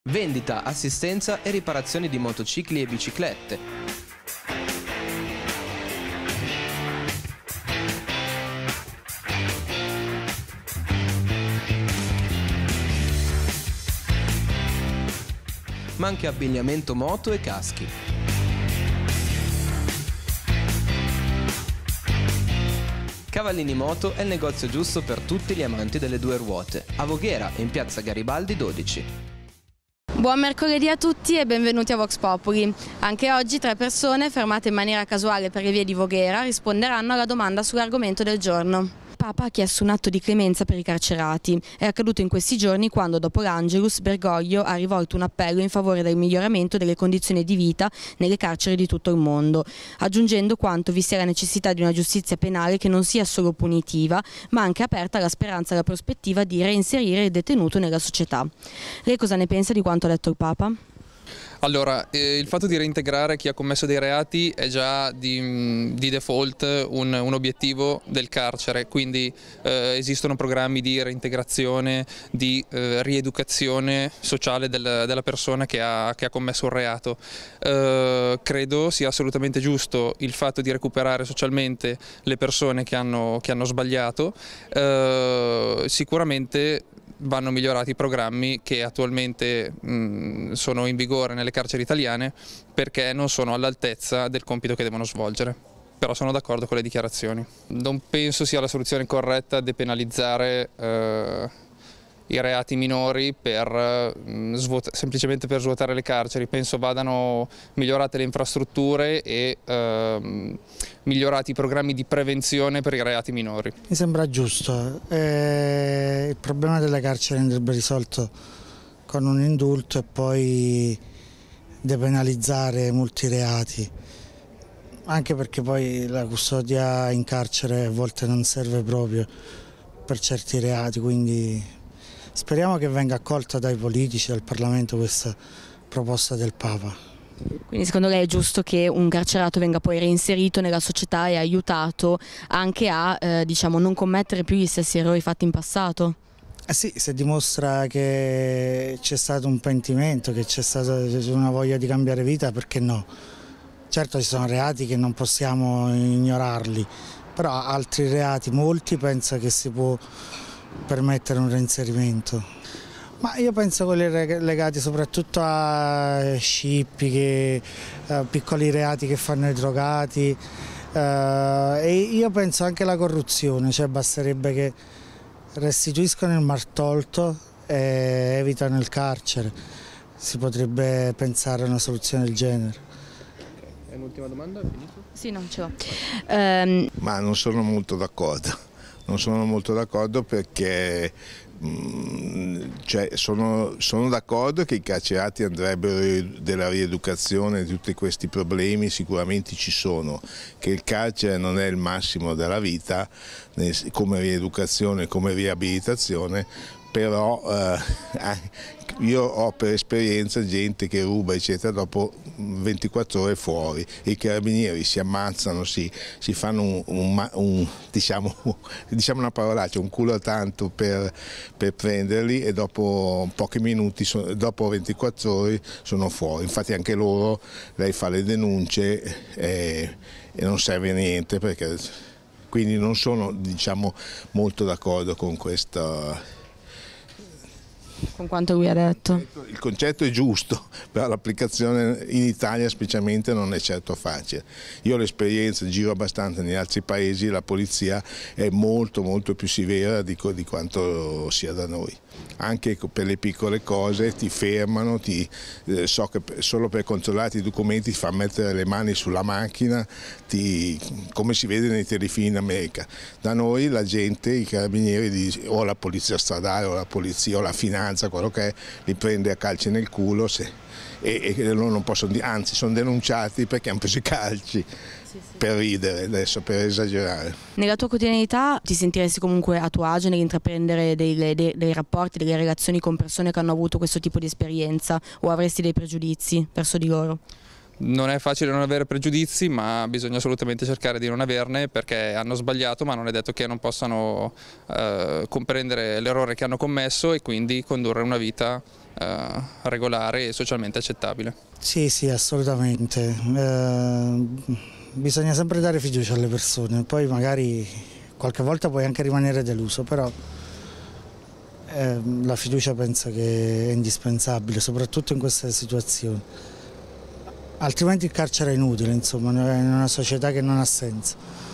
Vendita, assistenza e riparazioni di motocicli e biciclette. Ma anche abbigliamento moto e caschi. Cavallini Moto è il negozio giusto per tutti gli amanti delle due ruote, a Voghera, in piazza Garibaldi 12. Buon mercoledì a tutti e benvenuti a Vox Populi. Anche oggi 3 persone fermate in maniera casuale per le vie di Voghera risponderanno alla domanda sull'argomento del giorno. Papa ha chiesto un atto di clemenza per i carcerati. È accaduto in questi giorni quando, dopo l'Angelus, Bergoglio ha rivolto un appello in favore del miglioramento delle condizioni di vita nelle carceri di tutto il mondo, aggiungendo quanto vi sia la necessità di una giustizia penale che non sia solo punitiva, ma anche aperta alla speranza e alla prospettiva di reinserire il detenuto nella società. Lei cosa ne pensa di quanto ha detto il Papa? Allora, il fatto di reintegrare chi ha commesso dei reati è già di default un obiettivo del carcere, quindi esistono programmi di reintegrazione, di rieducazione sociale della persona che ha commesso un reato. Credo sia assolutamente giusto il fatto di recuperare socialmente le persone che hanno sbagliato. Sicuramente vanno migliorati i programmi che attualmente sono in vigore nelle carceri italiane perché non sono all'altezza del compito che devono svolgere. Però sono d'accordo con le dichiarazioni. Non penso sia la soluzione corretta depenalizzare i reati minori semplicemente per svuotare le carceri. Penso vadano migliorate le infrastrutture e migliorati i programmi di prevenzione per i reati minori. Mi sembra giusto. Il problema delle carceri andrebbe risolto con un indulto e poi depenalizzare molti reati, anche perché poi la custodia in carcere a volte non serve proprio per certi reati, quindi speriamo che venga accolta dai politici, dal Parlamento, questa proposta del Papa. Quindi secondo lei è giusto che un carcerato venga poi reinserito nella società e aiutato anche a non commettere più gli stessi errori fatti in passato? Sì, se dimostra che c'è stato un pentimento, che c'è stata una voglia di cambiare vita, perché no? Certo ci sono reati che non possiamo ignorarli, però altri reati, molti, penso che si può permettere un reinserimento. Ma io penso quelli legati soprattutto a scippi, piccoli reati che fanno i drogati, e io penso anche alla corruzione, cioè basterebbe che restituiscono il maltolto e evitano il carcere. Si potrebbe pensare a una soluzione del genere. E un'ultima domanda, è finito? Sì, non ce l'ho. Ma non sono molto d'accordo. Non sono molto d'accordo perché sono d'accordo che i carcerati andrebbero della rieducazione, di tutti questi problemi sicuramente ci sono, che il carcere non è il massimo della vita come rieducazione, come riabilitazione, però io ho per esperienza gente che ruba eccetera, dopo 24 ore fuori, i carabinieri si ammazzano, si fanno diciamo una parolaccia, un culo tanto per prenderli e dopo pochi minuti, dopo 24 ore sono fuori. Infatti anche loro, lei fa le denunce e non serve a niente, quindi non sono molto d'accordo con questo. Con quanto lui ha detto. Il concetto è giusto, però l'applicazione in Italia specialmente non è certo facile. Io ho l'esperienza, giro abbastanza negli altri paesi, la polizia è molto più severa di quanto sia da noi. Anche per le piccole cose ti fermano, so che solo per controllare i documenti ti fa mettere le mani sulla macchina, come si vede nei telefilm in America. Da noi la gente, i carabinieri o la polizia stradale o la polizia o la finanza, quello che è, li prende a calci nel culo e loro non possono dire, anzi sono denunciati perché hanno preso i calci. Per ridere adesso, per esagerare. Nella tua quotidianità ti sentiresti comunque a tuo agio nell'intraprendere dei rapporti, delle relazioni con persone che hanno avuto questo tipo di esperienza, o avresti dei pregiudizi verso di loro? Non è facile non avere pregiudizi, ma bisogna assolutamente cercare di non averne, perché hanno sbagliato, ma non è detto che non possano comprendere l'errore che hanno commesso e quindi condurre una vita regolare e socialmente accettabile. Sì, sì, assolutamente. Bisogna sempre dare fiducia alle persone, poi magari qualche volta puoi anche rimanere deluso, però la fiducia penso che è indispensabile, soprattutto in queste situazioni. Altrimenti il carcere è inutile, insomma, è una società che non ha senso.